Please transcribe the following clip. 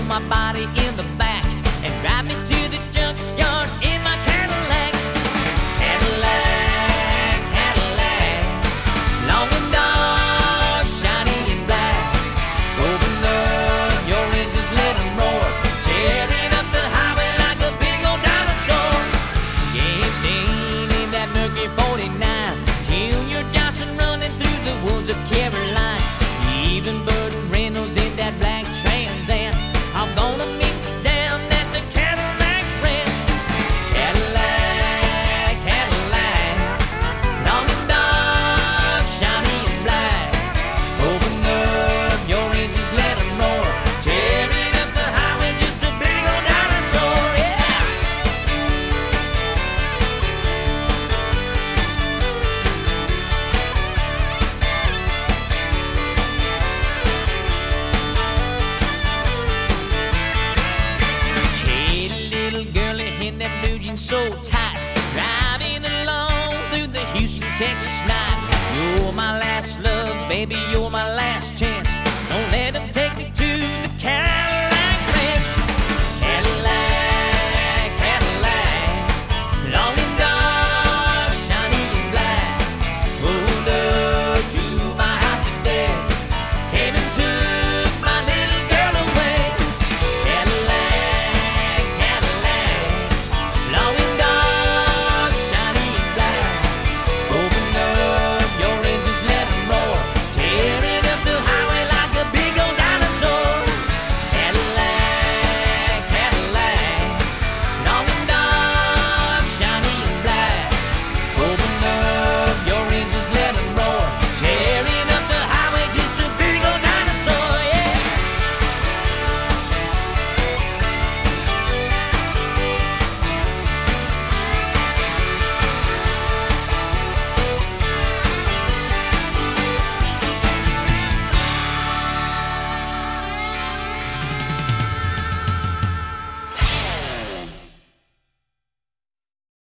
my body in the back and drive me to the junkyard in my Cadillac. Cadillac, Cadillac, long and dark, shiny and black. Open up your engines, let them roar, tearing up the highway like a big old dinosaur. Game stain in that Mercury 49, Junior Johnson running through the woods of Caroline. Even Burt Reynolds in that black Trans Am. I'm gonna meet you down at the Cadillac Ranch. Cadillac, Cadillac, long and dark, shiny and black. Open up your engines, let them roar, tearing up the highway, just a big old dinosaur, yeah. That blue jeans so tight, driving along through the Houston, Texas night. You're my last love, baby, you're my last chance.